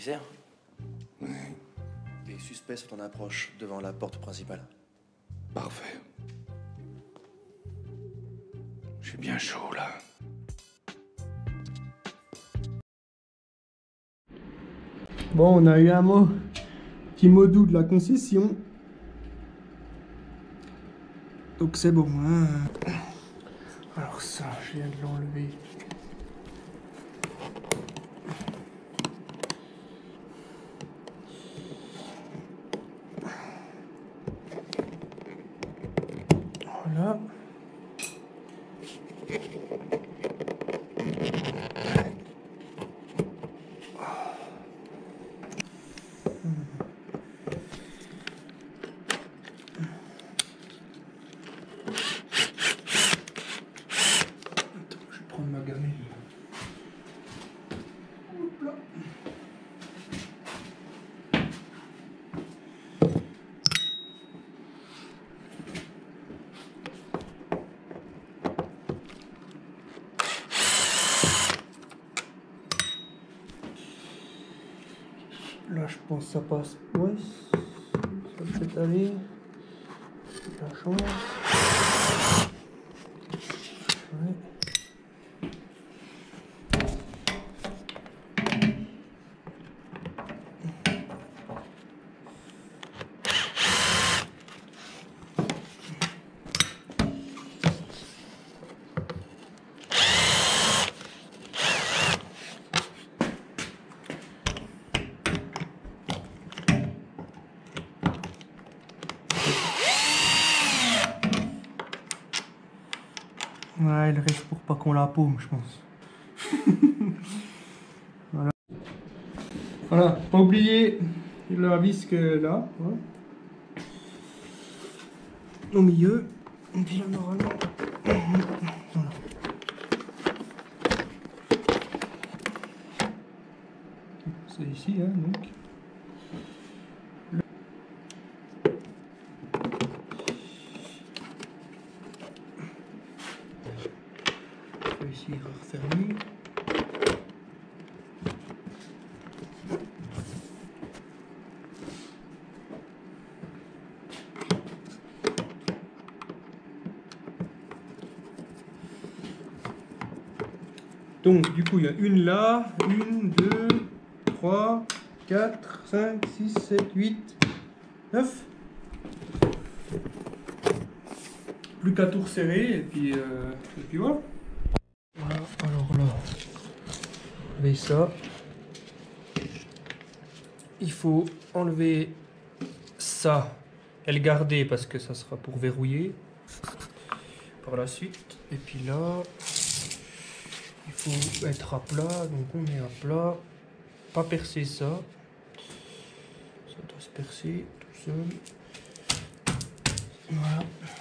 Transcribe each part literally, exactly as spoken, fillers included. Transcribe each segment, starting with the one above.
Commissaire? Oui. Les suspects sont en approche devant la porte principale. Parfait. J'ai bien chaud, là. Bon, on a eu un mot, petit mot doux de la concession. Donc c'est bon, hein. Alors ça, je viens de l'enlever. Voilà. Ma gamelle. Hop là. Là, je pense que ça passe. Ouais, ça peut peut-être aller. La chance. Ouais. Ouais, il reste pour pas qu'on la paume, je pense. Voilà. Voilà, pas oublier la vis que là, voilà. Au milieu, et puis là, normalement. Voilà. C'est ici, hein, donc. Ici, il va refermer. Donc, du coup, il y a une là, une, deux, trois, quatre, cinq, six, sept, huit, neuf. Plus qu'à tout resserrer, et puis, euh, et puis voilà. Voilà, alors là, enlever ça. Il faut enlever ça et le garder parce que ça sera pour verrouiller par la suite. Et puis là, il faut être à plat, donc on met à plat. Pas percer ça. Ça doit se percer tout seul. Voilà.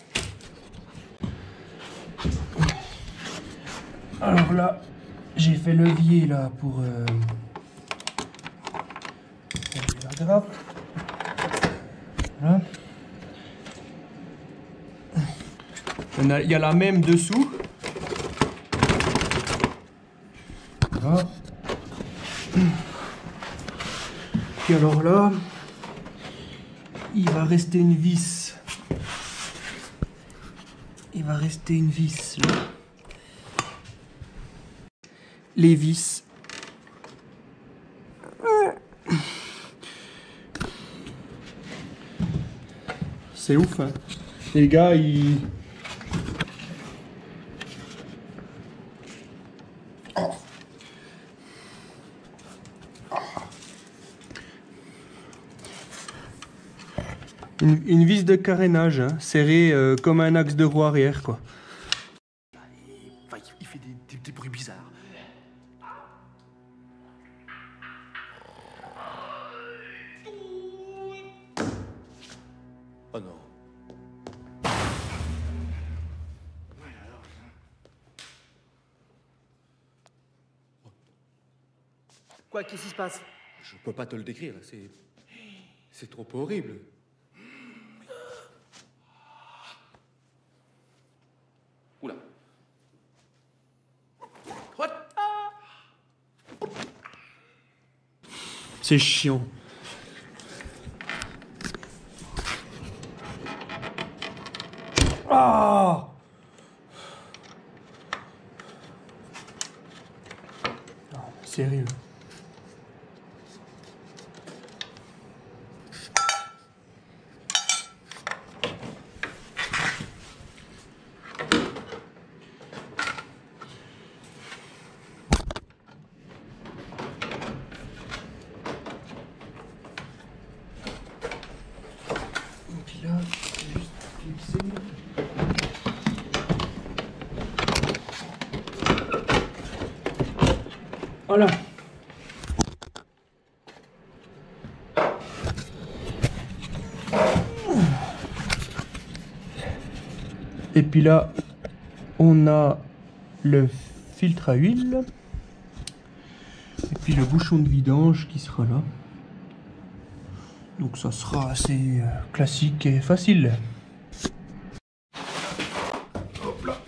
Alors là, j'ai fait levier là pour euh, la grappe. Voilà. Il y a la même dessous. Voilà. Puis alors là, il va rester une vis. Il va rester une vis là. Les vis. C'est ouf, hein. Les gars, ils... Une, une vis de carénage, hein, serrée euh, comme un axe de roue arrière, quoi. Enfin, il fait des, des, des bruits bizarres. Oh non. Quoi, qu'est-ce qui se passe? Je peux pas te le décrire, c'est... c'est trop horrible. Oula. C'est chiant. Ah! Non, sérieux. Là, juste clipser. Voilà. Et puis là, on a le filtre à huile. Et puis le bouchon de vidange qui sera là. Donc ça sera assez euh, classique et facile. Hop là.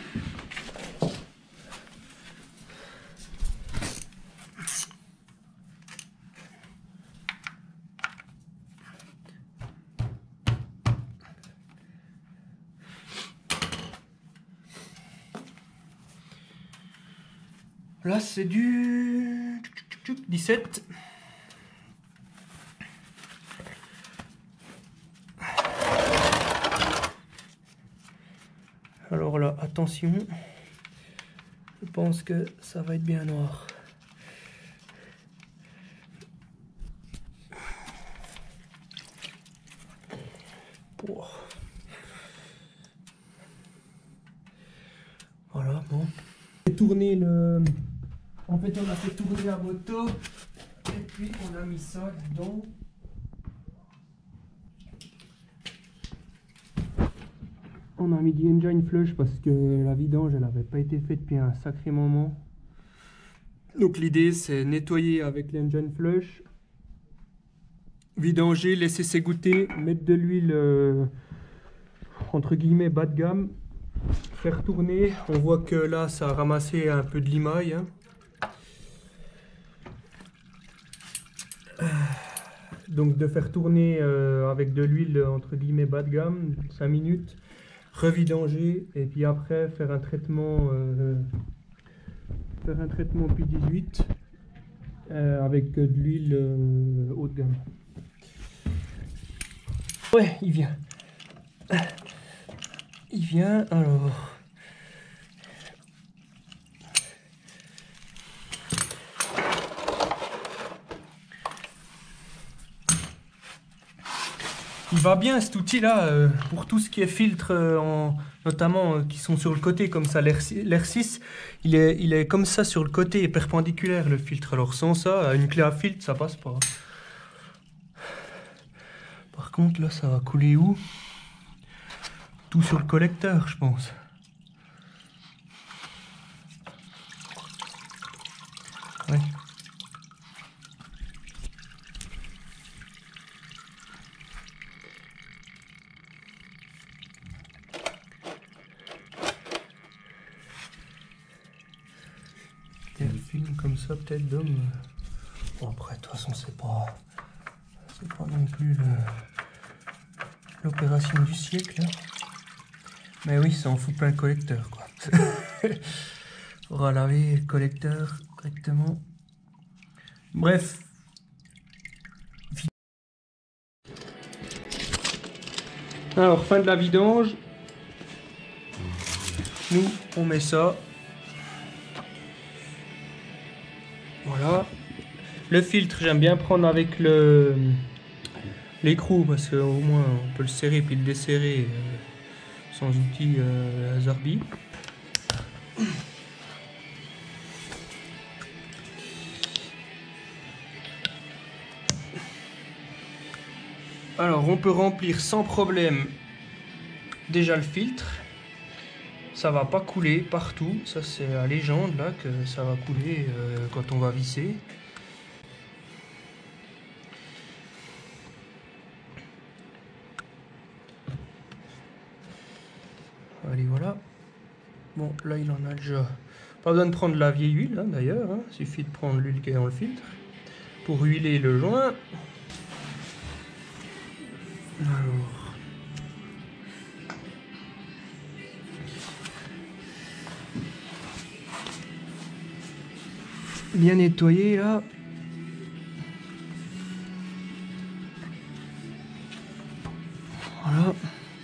Là c'est du dix-sept. Alors là, attention, je pense que ça va être bien noir. Oh. Voilà, bon. Tourner le... En fait, on a fait tourner la moto et puis on a mis ça dedans. On a mis du engine flush parce que la vidange elle n'avait pas été faite depuis un sacré moment. Donc l'idée c'est nettoyer avec l'engine flush, vidanger, laisser s'égoutter, mettre de l'huile euh, entre guillemets bas de gamme, faire tourner. On voit que là ça a ramassé un peu de limaille. Hein. Donc de faire tourner euh, avec de l'huile entre guillemets bas de gamme, cinq minutes. Revidanger et puis après faire un traitement euh, faire un traitement P dix-huit euh, avec de l'huile euh, haut de gamme. Ouais, il vient. Il vient alors. Il va bien cet outil là euh, pour tout ce qui est filtre, euh, en, notamment euh, qui sont sur le côté comme ça. L'R six, il est, il est comme ça sur le côté perpendiculaire le filtre. Alors sans ça, une clé à filtre, ça passe pas. Par contre là, ça va couler où? Tout sur le collecteur, je pense. Ouais. Un film comme ça peut-être d'homme. Bon après de toute façon c'est pas c'est pas non plus l'opération du siècle. Mais oui, ça en fout plein le collecteur quoi. Faudra laver le collecteur correctement. Bref. Alors fin de la vidange. Nous on met ça. Voilà. Le filtre, j'aime bien prendre avec le l'écrou parce qu'au moins on peut le serrer puis le desserrer euh, sans outil euh, Zarbi. Alors on peut remplir sans problème déjà le filtre. Ça va pas couler partout, ça c'est la légende là que ça va couler euh, quand on va visser. Allez voilà. Bon là il en a déjà. Pas besoin de prendre la vieille huile hein, d'ailleurs, hein. Il suffit de prendre l'huile qui est dans le filtre. pour huiler le joint. Alors. Bien nettoyé là. Voilà.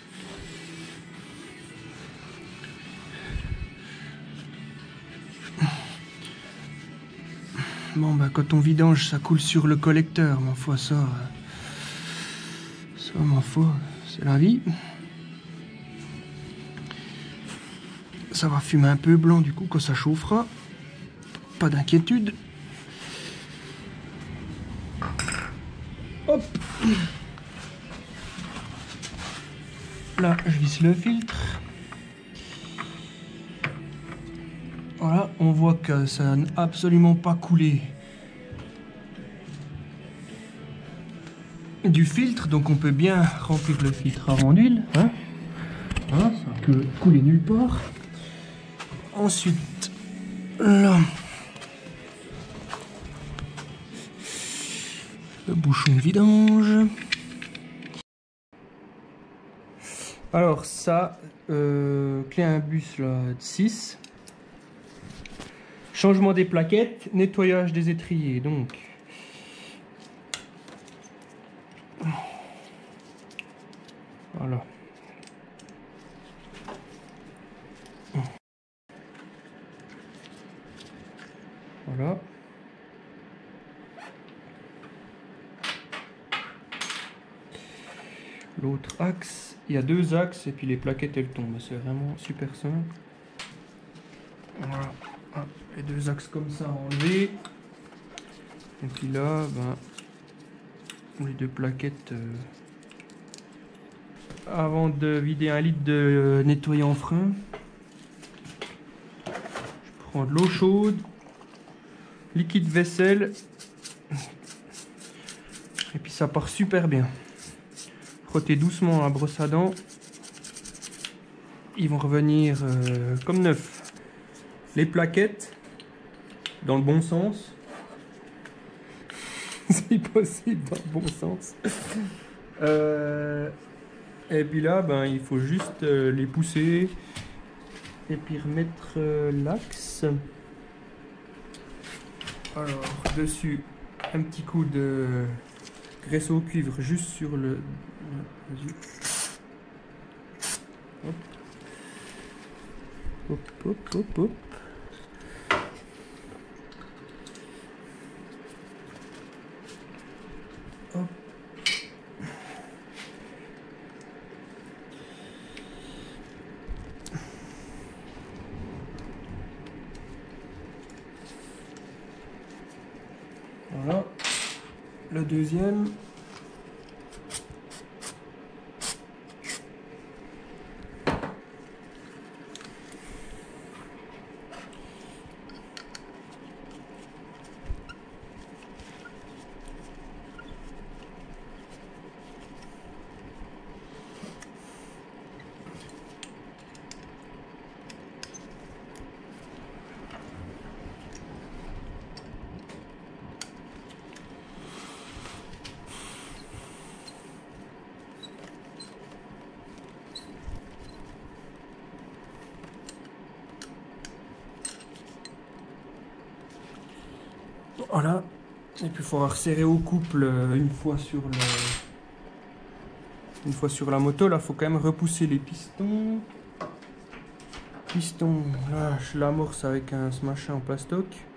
Bon bah quand on vidange ça coule sur le collecteur, ma foi ça, ça ma foi c'est la vie. Ça va fumer un peu blanc du coup quand ça chauffera, pas d'inquiétude. Hop. Là je visse le filtre. Voilà, on voit que ça n'a absolument pas coulé du filtre, donc on peut bien remplir le filtre avant d'huile. Hein, voilà, ça peut couler nulle part. Ensuite, là, le bouchon de vidange. Alors ça, euh, clé à imbus là, six. Changement des plaquettes, nettoyage des étriers, donc. Voilà. Voilà. L'autre axe, il y a deux axes et puis les plaquettes elles tombent, c'est vraiment super simple. Voilà. Ah, les deux axes comme ça enlevés. Et puis là, ben, les deux plaquettes. Euh, avant de vider un litre de euh, nettoyant frein, je prends de l'eau chaude, liquide vaisselle, et puis ça part super bien. Frottez doucement à brosse à dents, ils vont revenir euh, comme neufs. Les plaquettes dans le bon sens, si possible dans le bon sens. Euh, et puis là, ben, il faut juste euh, les pousser et puis remettre euh, l'axe. Alors dessus, un petit coup de graisse au cuivre juste sur le. Hop, hop, hop, hop, hop. Hop. Voilà. Le deuxième. Voilà, et puis il faudra resserrer au couple une fois sur le, une fois sur la moto. Là, il faut quand même repousser les pistons. Piston, là, je l'amorce avec un ce machin en plastoc.